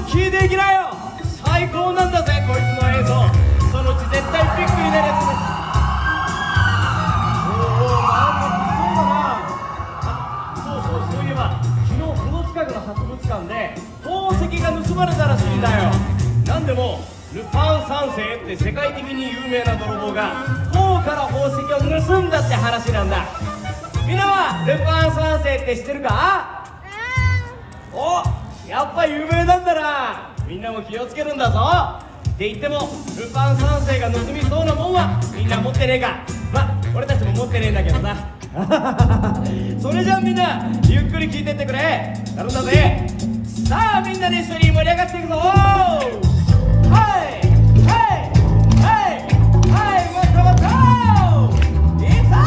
聞いていきなよ。最高なんだぜこいつの映像。そのうち絶対ビッグになるやつです。おお、なんかそうだな。そういえば昨日この近くの博物館で宝石が盗まれたらしいんだよ。なんでもルパン三世って世界的に有名な泥棒が塔から宝石を盗んだって話なんだ。みんなはルパン三世って知ってるか？お、やっぱ有名なんだな。みんなも気をつけるんだぞ。って言ってもルパン三世が盗みそうなもんはみんな持ってねえか。ま、俺たちも持ってねえんだけどな。それじゃあみんなゆっくり聞いてってくれ。頼んだぜ。さあみんなで一緒に盛り上がっていくぞ。はいはいはいはい、もっともっといいぞ。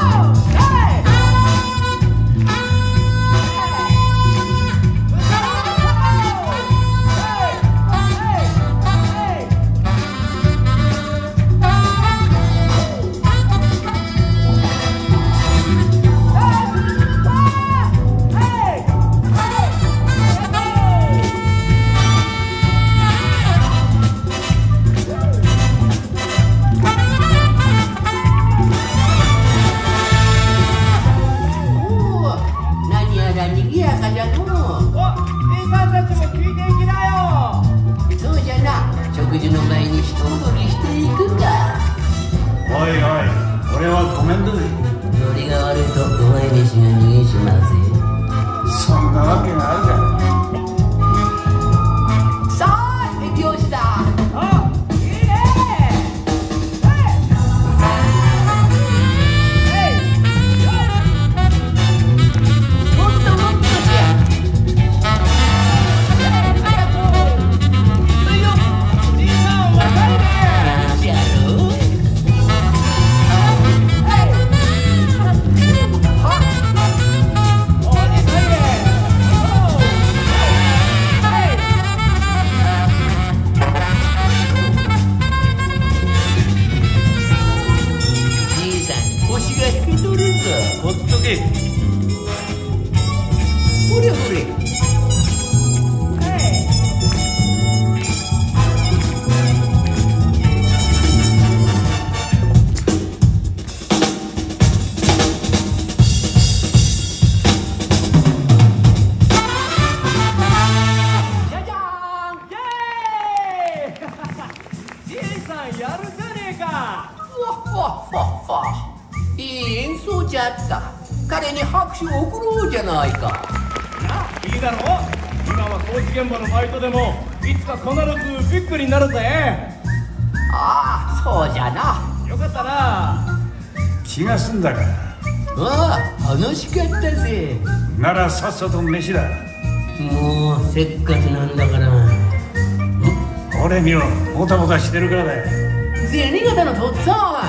食事の前に一踊りしていくか。 おいおい、俺はごめんだぜ。 ノリが悪いとお前飯が逃げちまうぜ。 そんなわけがあるか。 さあ手拍子だ。 あ、いいね。 もっともっとじゃ。 ほっとけ。 ほれほれ。 じゃじゃーん。イエーイ。じいさんやるじゃねえか。 ふわふわふわふわ。いい演奏じゃった。彼に拍手を送ろうじゃないか。 いいだろう。今は工事現場のバイトでもいつか必ずビッグになるぜ。 ああ、そうじゃな。 よかったな。 気が済んだか。 ああ、楽しかったぜ。 ならさっさと飯だ。 もうせっかちなんだから。 俺にはもたもたしてるからだよ。 銭形のとっつぁんは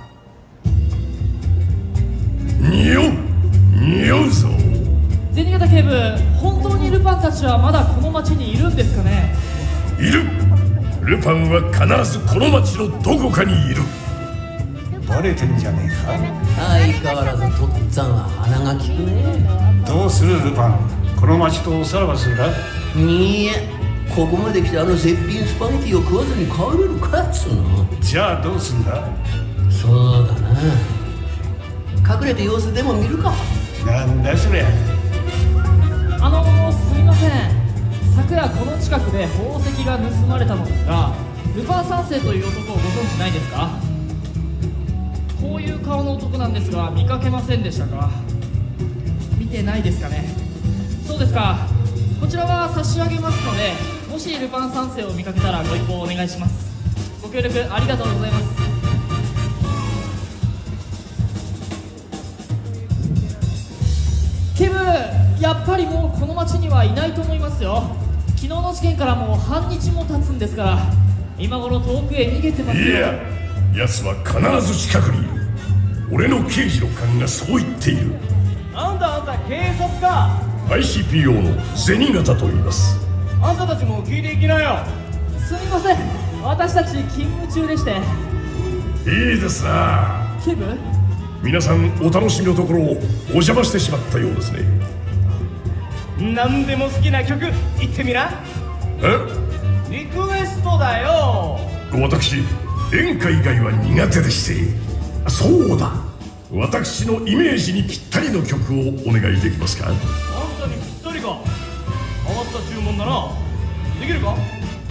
匂うぞ。 銭形警部、本当にルパンたちはまだこの町にいるんですかね？ いる。ルパンは必ずこの町のどこかにいる。 バレてんじゃねえ相変わらずとっつぁんは鼻が利くね。 か。どうするルパン、この町とおさらばするか。 いや、ここまで来てあの絶品スパゲティを食わずに帰れるかっつうの。 じゃあどうすんだ。 そうだな、隠れて様子でも見るか。 なんだそりゃ。 すみません。昨夜この近くで宝石が盗まれたのですが、ルパン三世という男をご存知ないですか？こういう顔の男なんですが、見かけませんでしたか？見てないですかね？そうですか。こちらは差し上げますので、もしルパン三世を見かけたらご一報お願いします。ご協力ありがとうございます。警部、やっぱりもうこの町にはいないと思いますよ。昨日の事件からもう半日も経つんですから、今頃遠くへ逃げてますよ。 いや、奴は必ず近くにいる。俺の刑事の勘がそう言っている。 あんた警察か。 ICPO の銭形と言います。 あんたたちも聞いていきなよ。 すみません、私たち勤務中でして。 いいですな。 警部、 皆さんお楽しみのところをお邪魔してしまったようですね。 何でも好きな曲言ってみな。 リクエストだよ。 私演歌以外は苦手でして。そうだ、私のイメージにぴったりの曲をお願いできますか？ あんたにぴったりか。変わった注文だな。できるか？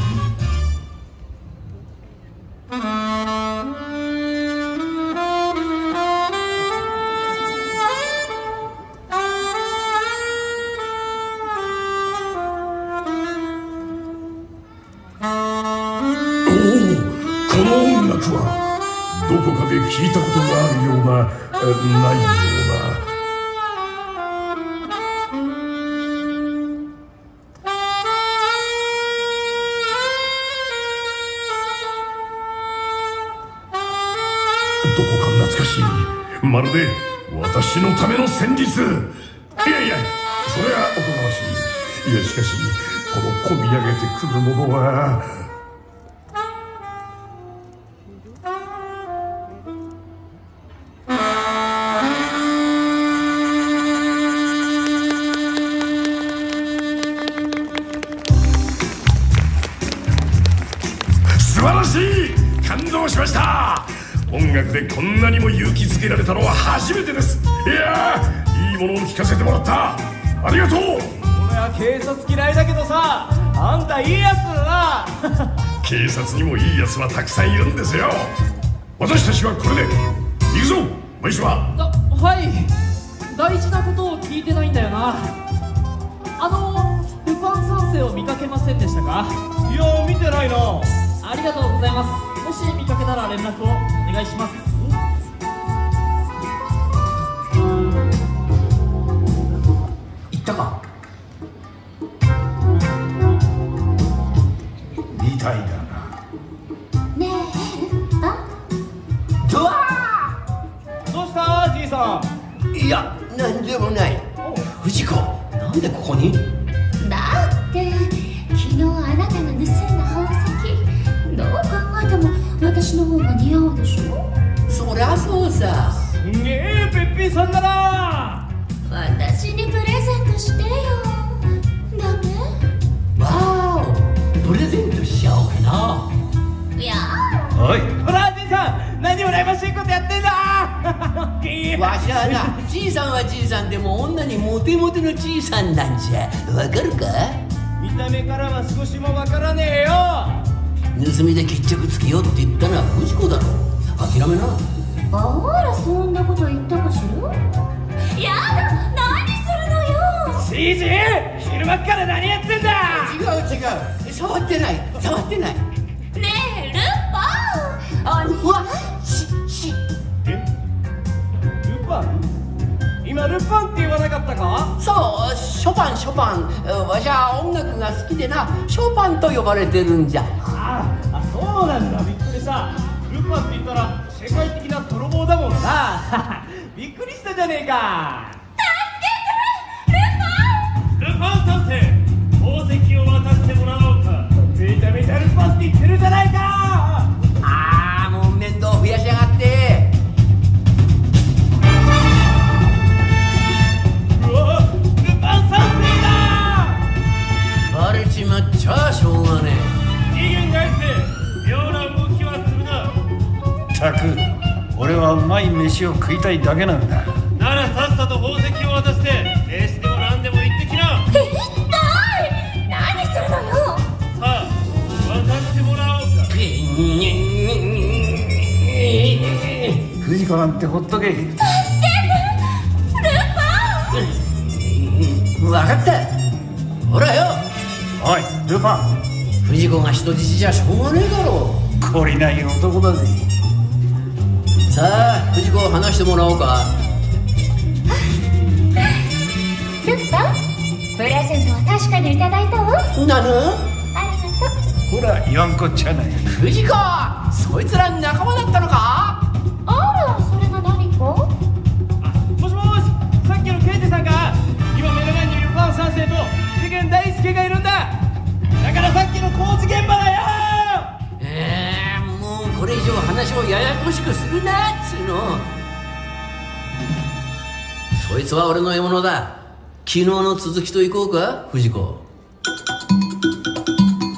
この音楽はどこかで聞いたことがあるような、ないような。どこか懐かしい。まるで私のための戦術。いやいや、それはおこがましい。いやしかし、この込み上げてくるものは。素晴らしい。感動しました。音楽でこんなにも勇気づけられたのは初めてです。いやー、いいものを聞かせてもらった。ありがとう。 俺は警察嫌いだけどさ、あんたいいやつだな。 警察にもいいやつはたくさんいるんですよ。私たちはこれで行くぞ。毎週は。 はい、大事なことを聞いてないんだよな。ルパン三世を見かけませんでしたか？ いや、見てないな。 ありがとうございます。もし見かけたら連絡をお願いします。 行ったか？ みたいだな。 ねえ、あ、 ドワどうしたじいさん？ ー。いや、なんでもない。藤子、なんでここに？ だって昨日あなたが盗んだ宝石、どう考えても私の方が似合うでしょ。 そりゃそうさ。 すんげえべっぴんさんだな。 私にプレゼントしてよ。ダメ？ わーお、プレゼントしちゃおうかな。 いやおい、 ほらじいさん、何羨ましいことやってんだ。 わしはな、じいさんはじいさんでも女にモテモテのじいさんなんじゃ。わかるか？ 見た目からは少しもわからねえよ。 盗みで決着つけようって言ったのは藤子だろ。諦めな。 あら、そんなこと言ったかしら。やだ、何するのよ。 じいじ、昼間っから何やってんだ。 違う、触ってない。 ねえ、ルパン、 うわ、 え、ルパン？今ルパンって言わなかったか？ そう、ショパン。わしは音楽が好きでな、ショパンと呼ばれてるんじゃ。 あ、そうなんだ。びっくりした。ルパンって言ったら世界的な泥棒だもんな。びっくりしたじゃねえか。ルパン三世、宝石を渡してもらおうか。めちゃめちゃルパンって言ってるじゃないか。 もう面倒増やしやがって。 うわ、ルパン三世だ。 バレちまっちゃしょうがね次元返せ。妙な動きはするな。 たく、俺はうまい飯を食いたいだけなんだ。 ならさっさと宝石を渡して名刺でも何でも言ってきな。 何するのよ。 さあ、渡してもらおうか。 藤子なんてほっとけ。 分かった。ほらよ、 おい、ルパン、 藤子が人質じゃしょうがねえだろ。 懲りない男だぜ。 さあ、藤子を話してもらおうか。 ルパン、プレゼントは確かにいただいたわ。 なぬ？ ありがとう。 ほら、言わんこっちゃない。 藤子、そいつら仲間だったのか？ あら、それが何か？ もしもし、さっきの刑事さんか？今目の前にルパン三世と次元大介がいるんだ。だからさっきの工事現場だよ。 もうこれ以上話をややこしくするなっつうの。そいつは俺の獲物だ。昨日の続きといこうか、藤子。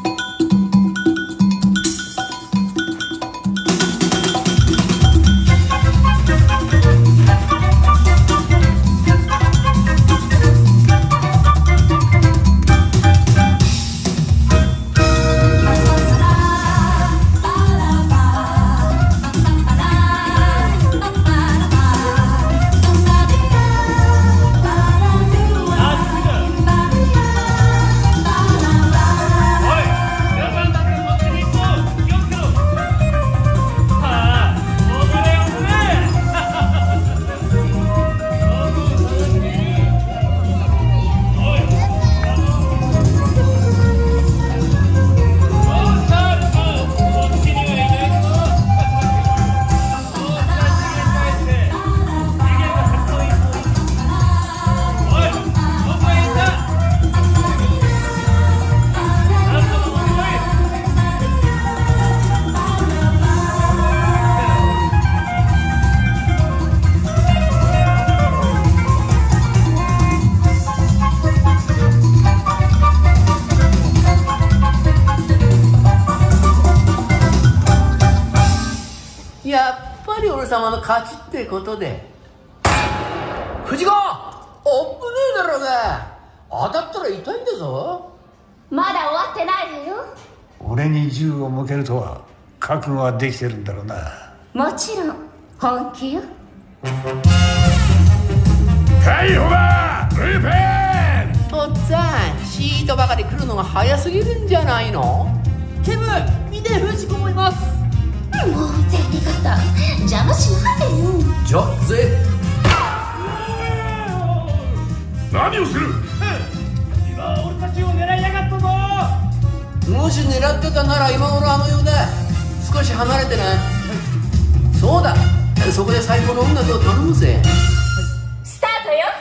様の勝ちってことで。藤子、危ねえだろうが。当たったら痛いんだぞ。 まだ終わってないわよ。 俺に銃を向けるとは覚悟はできてるんだろうな。 もちろん本気よ。 逮捕だルペン。 とっつぁん、シートばかり来るのが早すぎるんじゃないの？ ケム、見て、藤子もいます。 もう銭形邪魔しないでよ。 じゃあ行くぜ。 何をする？ 今俺たちを狙いやがったぞ。 もし狙ってたなら今頃あのようだ。少し離れてな。そうだ、そこで最高の音楽を頼むぜ。 スタートよ。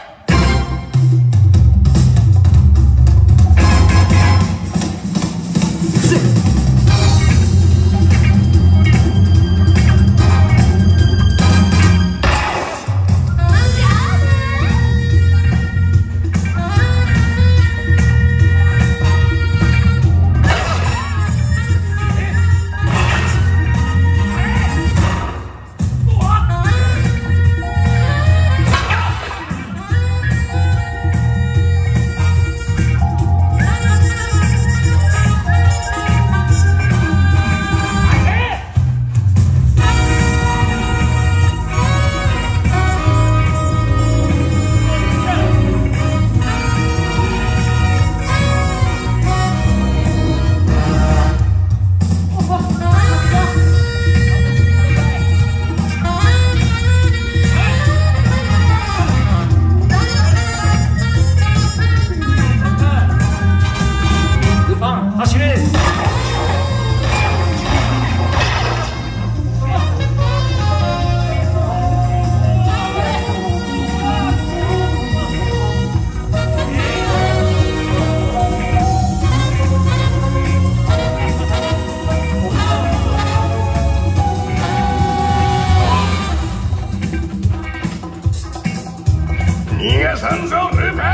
逃がさんぞルペン。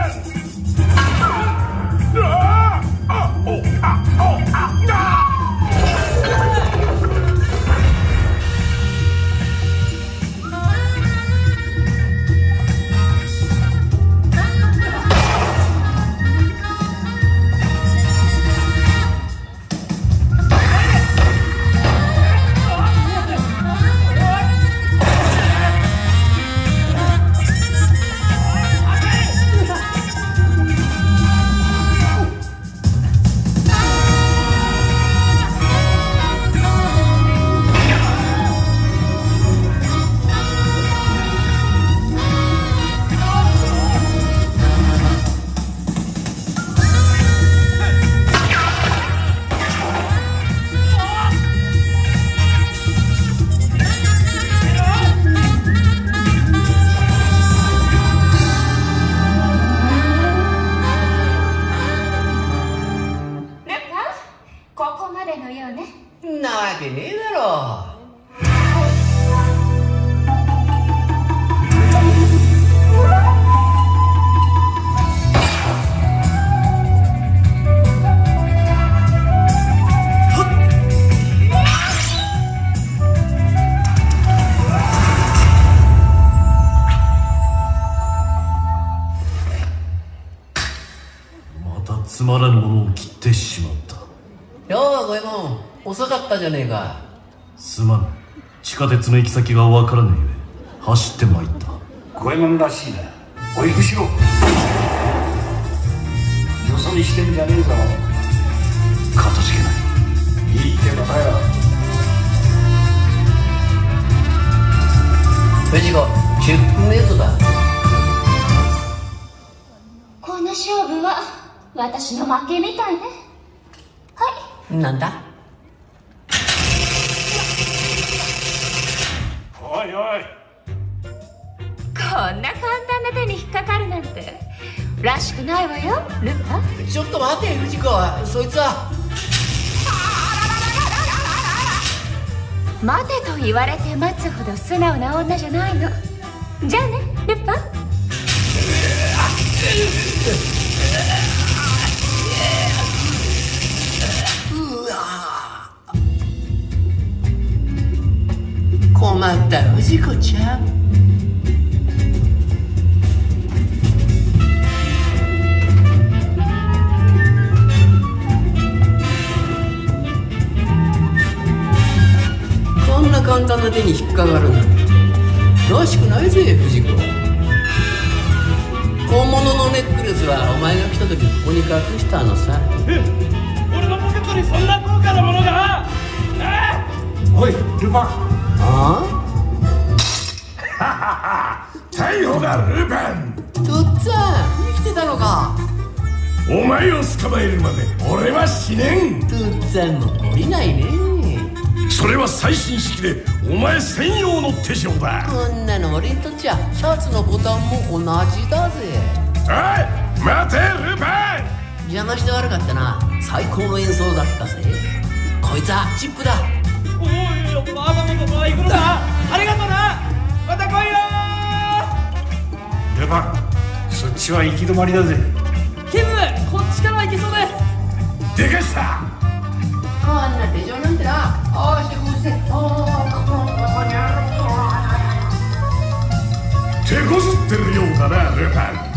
んなわけねえだろ。 またつまらぬものを切ってしまった。 よう五右衛門、遅かったじゃねえか。 すまぬ。地下鉄の行き先が分からぬゆえ走ってまいった。五右衛門らしいな。追い後ろ。よそ見してんじゃねえぞ。かたじけない。いい手だよ。 藤子、10分メイトだ。 この勝負は私の負けみたいね。はい。 なんだ。 おいおい、 こんな簡単な手に引っかかるなんてらしくないわよ、ルパ。 ちょっと待て藤子、そいつは。 待てと言われて待つほど素直な女じゃないの。じゃあね、ルパ。 困った藤子ちゃん。こんな簡単な手に引っかかるなんてらしくないぜ藤子。本物のネックレスはお前が来た時ここに隠したのさ。 俺のポケットにそんな高価なものが。 おいルパン。 あ逮捕だルパン。 あ、とっつぁん生きてたのか。 お前を捕まえるまで俺は死ねん。 とっつぁんも降りないね。 それは最新式でお前専用の手錠だ。 こんなの俺にとっちゃシャツのボタンも同じだぜ。 おい待てルパン。 邪魔して悪かったな。最高の演奏だったぜ。こいつはチップだ。 おいよ、バーバモトは行くのか。ありがとな。また来いよルパン、そっちは行き止まりだぜ。 ケム、こっちから行けそうです。 でかしたこんな手錠なんてな、ああしてこうして、 手こずってるようだなルパン。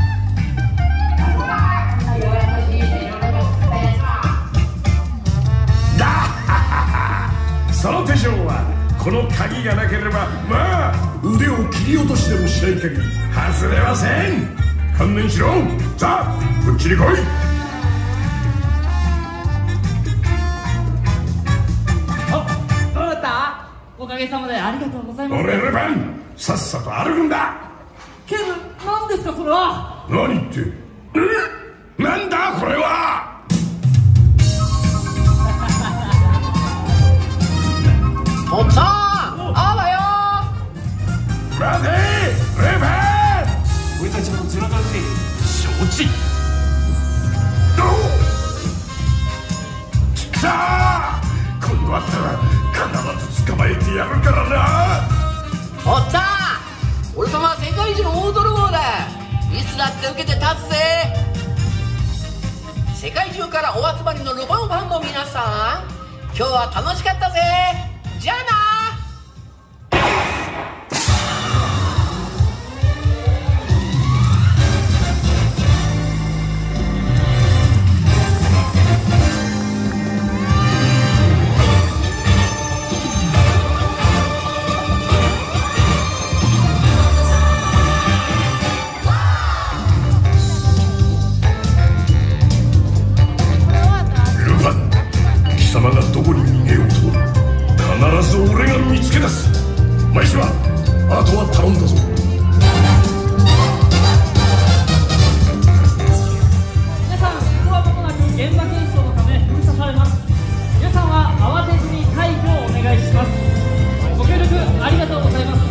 だその手錠はこの鍵がなければまあ腕を切り落としでもしない限り外れません。観念しろ。さあこっちに来い。 おかげさまでありがとうございます。 俺ルパンさっさと歩くんだ。 ケム、何ですかそれは。 何ってなんだこれは。 おっさんあわよ。 待てルパン。 俺たちも連れたぜ。承知。 きたー。今度あったら必ず捕まえてやるからな。 おっさん、俺様は世界一の大泥棒だ。いつだって受けて立つぜ。世界中からお集まりのルパンファンの皆さん、今日は楽しかったぜ。じゃあな。 ルパン、貴様がどこに逃げようと必ず俺が見つけ出す。毎島あとは頼んだぞ。 皆さん、ここは間もなく現場検証のため封鎖されます。皆さんは慌てずに退去をお願いします。ご協力ありがとうございます。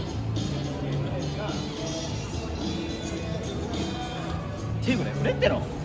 テーブル売れってろ。